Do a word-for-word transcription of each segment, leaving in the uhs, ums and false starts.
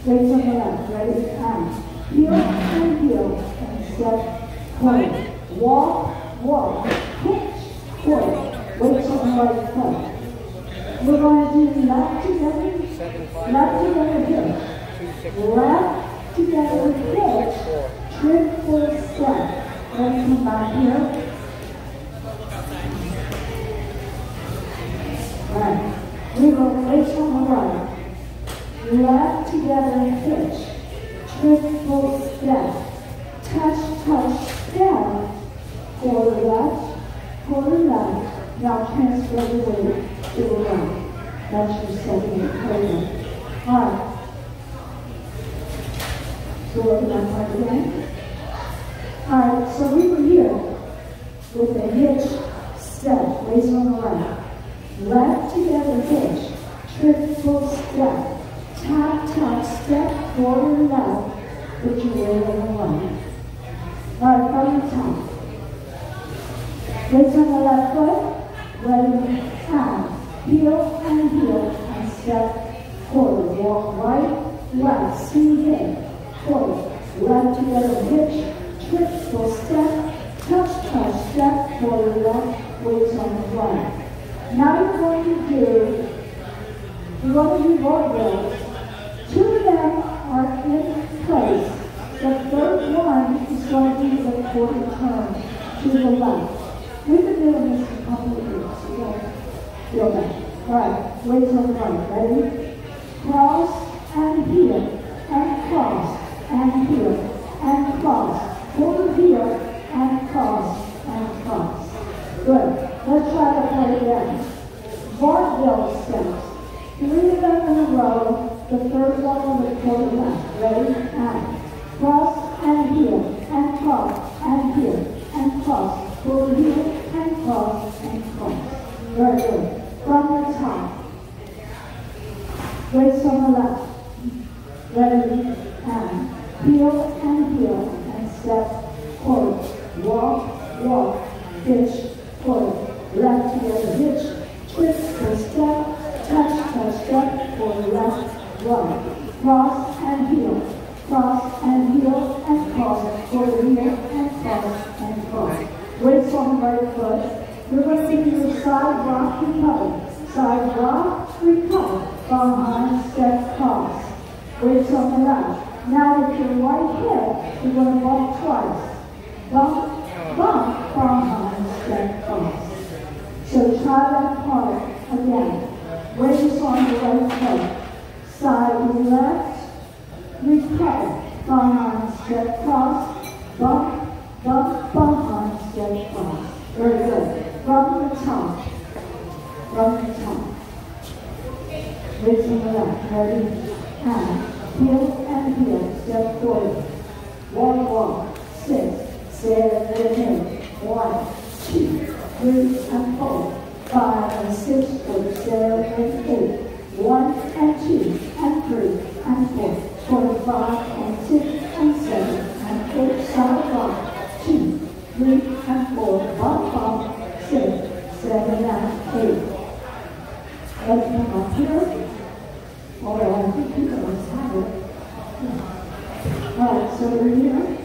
Weights on the left, ready, and heel and heel, and step forward. Walk, walk, hitch, forward. Weights on the right foot. We're going to do left together, left together, hitch. Left together, hitch, triple step. Then come back here. Right. We go weights on the right. Left together, hitch. Triple step. Touch, touch, step. Quarter left, quarter left. Now transfer the weight to the right. That's your second quarter. Alright. So look at that part again. Alright, so we were here with a hitch step. Weights on the right. Left together, hitch. Triple step. Tap, tap, step, forward left. Put your weight on the right. Alright, from the top. Weights on the left foot, ready, and heel and heel, and step forward. Walk right, left, see hip, forward. Left together, hitch, triple step, touch, touch, step, forward, left, weights on the right. Now you're going to do, you're going to do vaudeville. Two of them are in place. The third one is going to be the quarter turn to the left. We've been doing this for a couple of years, so don't feel bad. Alright, weights on the right, ready? Cross and heel, and cross, and heel, and cross. Quarter heel, and cross, and cross. Good. Let's try that part again. Vaudeville steps. Three of them in a row. The third one on the quarter left. Ready? And cross and heel, and cross, and heel, and cross. Quarter heel, and cross, and cross. Very good. From the top. Weights on the left. Ready? And heel and heel, and step forward. Walk, walk, hitch, forward. Left together, hitch, triple step, touch, touch, step, forward, left, right. Cross and heel, cross and heel, and cross, forward heel, and cross, and cross. Weights on the right foot. We're going to do a side rock recover. Side rock, recover. Behind, step, cross. Weights on the left. Now with your right hip, you're going to bump twice. Bump, bump, behind, step, cross. So try that part again. Weights on the right foot. Side left, recover. Behind, step, cross. Bump, bump, behind, step, cross. Very good. From the top. From the top. Weights on the left. Ready? And heel and heel. Step forward. Walk, walk. Six, seven, eight. One, two, three, and four. Five and six, four, seven, and eight. One and two, and three, and four. Four, five, and six, and seven, and eight. Side rock. Two, three, and four. One, five, six, seven, and eight. Let's come up here. Although I think you guys have it. Alright, so we're here.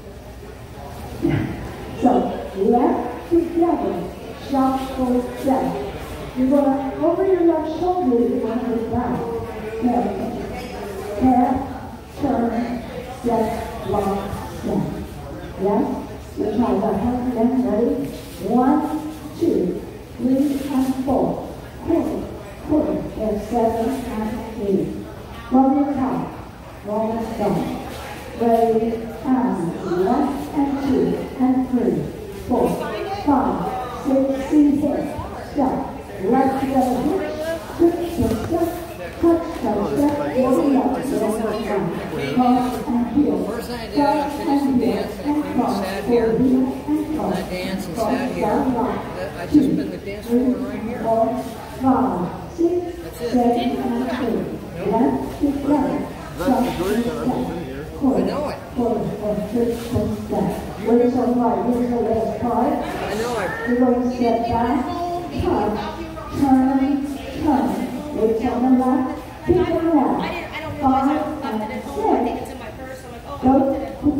So, left together, shuffle step. You're going to, over your left shoulder, you're going to go back. Head, head, turn, step, lock, step. Yes? So try that one again. Ready? One, two, three, and four. Quarter, quarter, and seven, and eight. From your top, almost done. Ready, and left, and two, and three, four, five, six, see hip, step, left together, hitch, triple step, touch, touch, step, forward left, step, right, cross and heel, step and heel, and cross, forward heel, and cross, I danced and cross, sat here. down, lock, I just two, been the dance floor right here. four, five, six, seven, and eight. Left to right, shuffle step, quarter, I know it. quarter, and triple step. Weights on right, here's the last part. I know it. We're going to step back, touch, turn, turn. Weights on the left, kick the left, five, and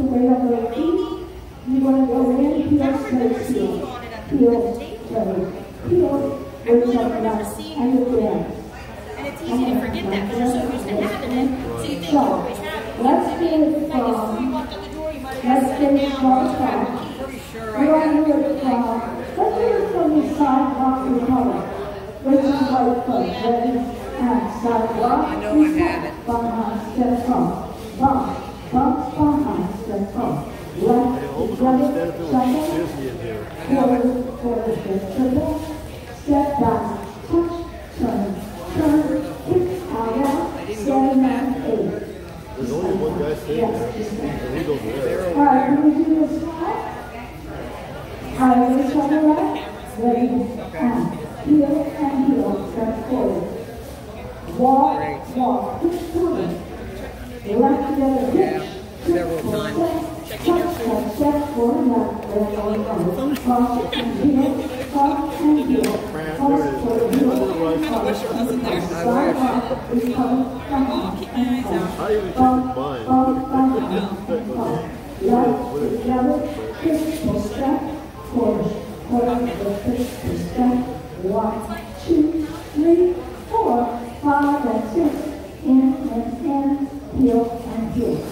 weight on your feet. You're going to go in, heel, straight, heel. Heel, straight, heel, with something else, and again. And it's easy to forget that because you're so used to having it, so you think you So, always have it. let's get it Like as from, you walked out the door, you might have let's set get it it down. from or grab top. the key. Pretty sure We're I going got to do it from, let's do it from the sidewalk to color, which is right foot, ready, and sidewalk, I know I have it. behind, step front, bump, bump, behind, step front, left, together, second, forward, forward, step triple, step back, touch, turn, turn, kick, out, out, seven, and eight. There's only one guy sitting there, and he goes there. All right, can we do this slide? All right, reach on the left, ready, and heel and heel, step forward. Walk, walk, push forward. Left together, hitch, several foot, times. step, touch, step, step forward, left, left, forward, forward. Cross and heel, cross and heel, cross forward, heel, cross, side up, recover, behind, and cross. I even Bump, checked mine. bump, behind, and cross. Left, together, kick, pull, step, forward, forward, kick, pull, step. One, two, three, four, five, and six. In and in, heel and heel.